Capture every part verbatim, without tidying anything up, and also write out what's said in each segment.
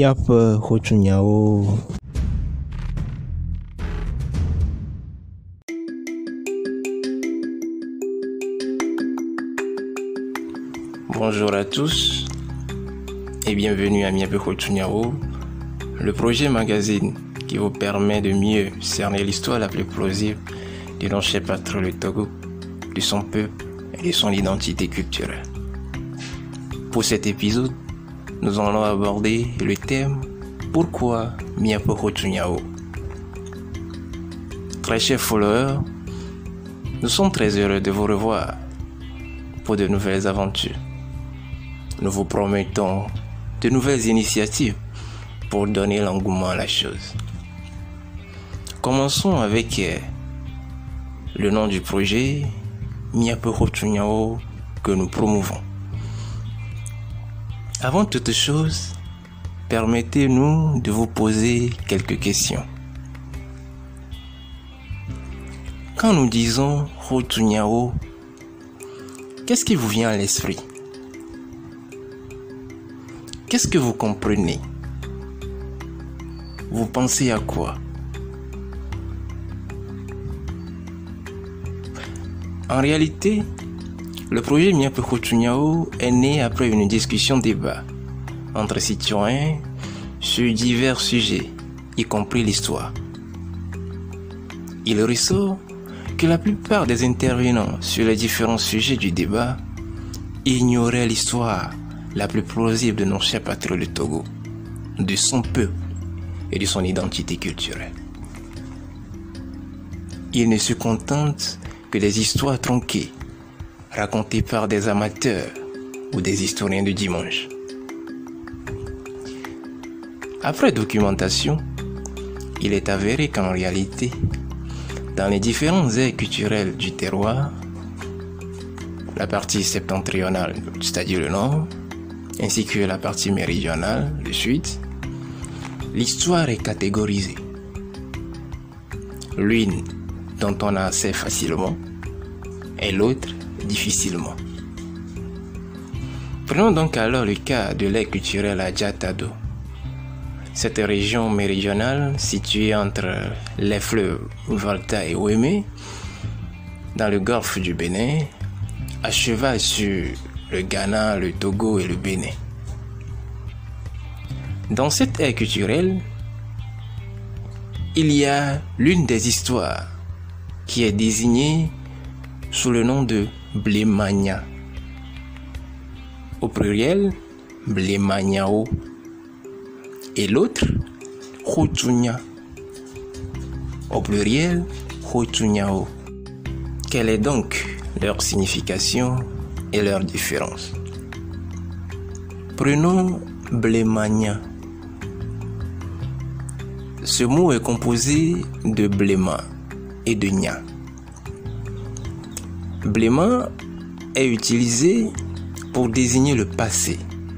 miaƒe xɔtunyawo. Bonjour à tous et bienvenue à Miape Xɔtunyawo, le projet magazine qui vous permet de mieux cerner l'histoire la plus plausible de notre cher patrie le Togo, de son peuple et de son identité culturelle. Pour cet épisode, nous allons aborder le thème « Pourquoi Miape Xɔtunyawo ?» Très chers followers, nous sommes très heureux de vous revoir pour de nouvelles aventures. Nous vous promettons de nouvelles initiatives pour donner l'engouement à la chose. Commençons avec euh, le nom du projet Miape Xɔtunyawo que nous promouvons. Avant toute chose, permettez-nous de vous poser quelques questions. Quand nous disons Xɔtunyawo, qu'est-ce qui vous vient à l'esprit? Qu'est-ce que vous comprenez? Vous pensez à quoi? En réalité, le projet Miape Xɔtunyawo est né après une discussion-débat entre citoyens sur divers sujets, y compris l'histoire. Il ressort que la plupart des intervenants sur les différents sujets du débat ignoraient l'histoire la plus plausible de notre cher patrie le Togo, de son peuple et de son identité culturelle. Ils ne se contentent que des histoires tronquées, racontées par des amateurs ou des historiens de dimanche. Après documentation, il est avéré qu'en réalité, dans les différentes aires culturelles du terroir, la partie septentrionale, c'est-à-dire le nord, ainsi que la partie méridionale, le sud, l'histoire est catégorisée. L'une dont on a accès facilement et l'autre difficilement. Prenons donc alors le cas de l'aire culturelle à Djatado. Cette région méridionale située entre les fleuves Volta et Ouémé, dans le golfe du Bénin, à cheval sur le Ghana, le Togo et le Bénin. Dans cette aire culturelle, il y a l'une des histoires qui est désignée sous le nom de Blémania. Au pluriel, Blémaniao. Et l'autre, Xɔtunya. Au pluriel, Xɔtunyao. Quelle est donc leur signification et leurs différences? Prenons Blémania. Ce mot est composé de bléma et de nya. Bléma est utilisé pour désigner le passé.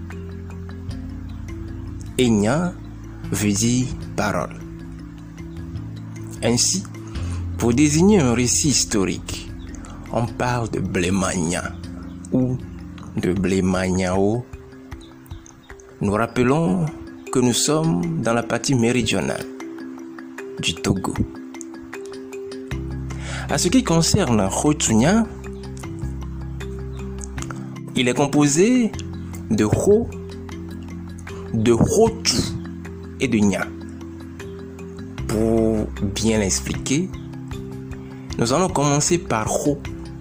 Et nya veut dire parole. Ainsi, pour désigner un récit historique, on parle de Blémania ou de Blémaniao. Nous rappelons que nous sommes dans la partie méridionale du Togo. À ce qui concerne Xɔtunya, il est composé de Xɔ, de Xɔtu et de Nya. Pour bien l'expliquer, nous allons commencer par Xɔ.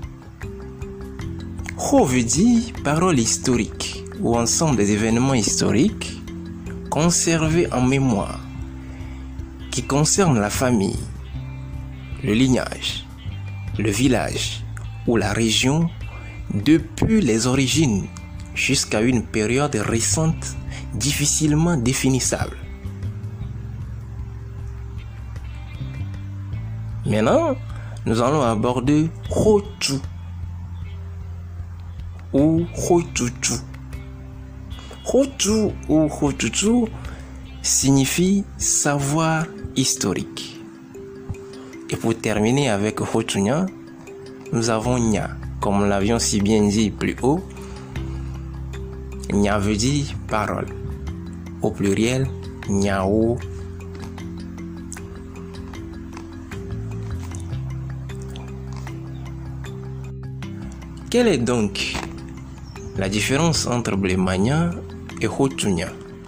Xɔ veut dire parole historique ou ensemble des événements historiques conservés en mémoire qui concernent la famille, le lignage, le village ou la région depuis les origines jusqu'à une période récente difficilement définissable. Maintenant, nous allons aborder Xɔtu ou Xɔtutu. Xɔtu ou Xɔtutu signifie savoir historique. Et pour terminer avec Xɔtunya, nous avons Nya, comme nous l'avions si bien dit plus haut. Nya veut dire parole. au pluriel Niao. Quelle est donc la différence entre Blémania et Hotunia?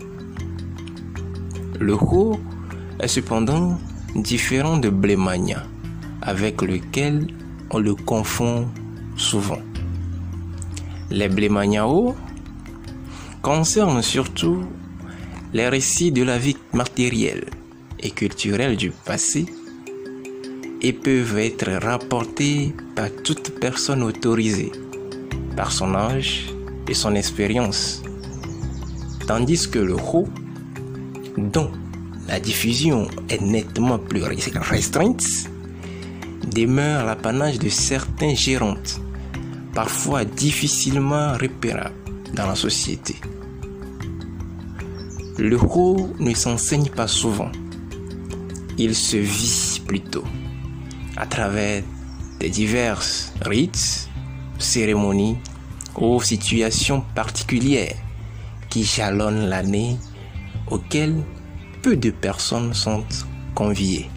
Le Ho est cependant différent de Blémania, avec lequel on le confond souvent. Les Blémaniao concernent surtout les récits de la vie matérielle et culturelle du passé et peuvent être rapportés par toute personne autorisée par son âge et son expérience, tandis que le Ho, dont la diffusion est nettement plus restreinte, demeure l'apanage de certains gérontes, parfois difficilement repérables dans la société. Le Ho ne s'enseigne pas souvent, il se vit plutôt à travers des divers rites, cérémonies ou situations particulières qui jalonnent l'année, auxquelles peu de personnes sont conviées.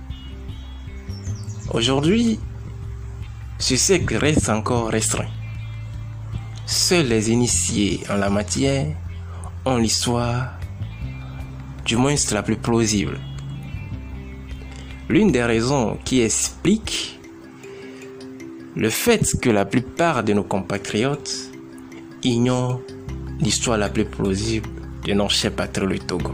Aujourd'hui, ce cercle reste encore restreint. Seuls les initiés en la matière ont l'histoire, du moins la plus plausible. L'une des raisons qui explique le fait que la plupart de nos compatriotes ignorent l'histoire la plus plausible de notre cher patrie, le Togo.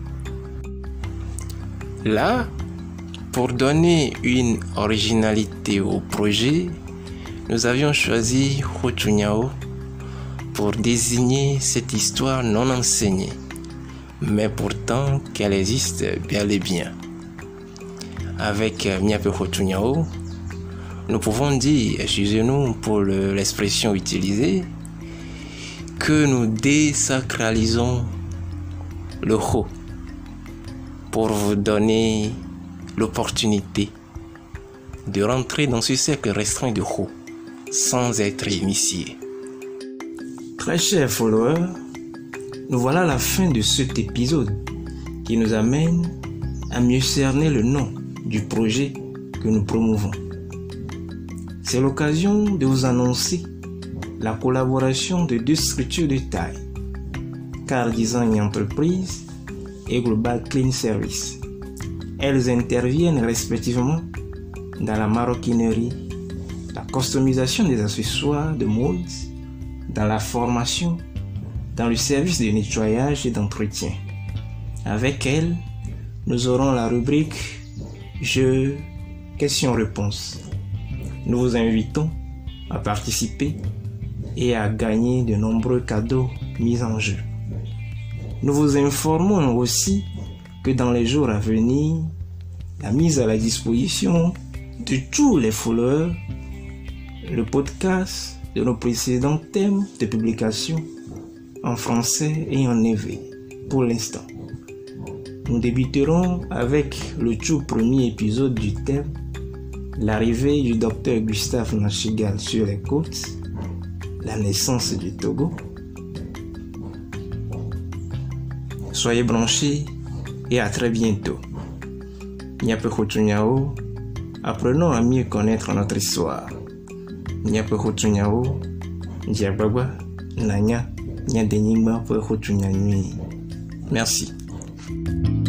Là, pour donner une originalité au projet, nous avions choisi Hotunyao pour désigner cette histoire non enseignée, mais pourtant qu'elle existe bel et bien. Avec Miape Hotunyao, nous pouvons dire, excusez-nous pour le, l'expression utilisée, que nous désacralisons le Ho pour vous donner l'opportunité de rentrer dans ce cercle restreint de Ho sans être initié. Très chers followers, nous voilà à la fin de cet épisode qui nous amène à mieux cerner le nom du projet que nous promouvons. C'est l'occasion de vous annoncer la collaboration de deux structures de taille, Car Design Entreprise et Global Clean Service. Elles interviennent respectivement dans la maroquinerie, la customisation des accessoires de mode, dans la formation, dans le service de nettoyage et d'entretien. Avec elles, nous aurons la rubrique Jeux, questions-réponses. Nous vous invitons à participer et à gagner de nombreux cadeaux mis en jeu. Nous vous informons aussi que dans les jours à venir, la mise à la disposition de tous les followers, le podcast de nos précédents thèmes de publication en français et en éveil pour l'instant. Nous débuterons avec le tout premier épisode du thème l'arrivée du docteur Gustave Nachigal sur les côtes, la naissance du Togo. Soyez branchés et à très bientôt. Niape Hotunyao, apprenons à mieux connaître notre histoire. Niape Hotunyao, Ndiababa, Nanya, Nyadenyingba pour Hotunyanyui. Merci.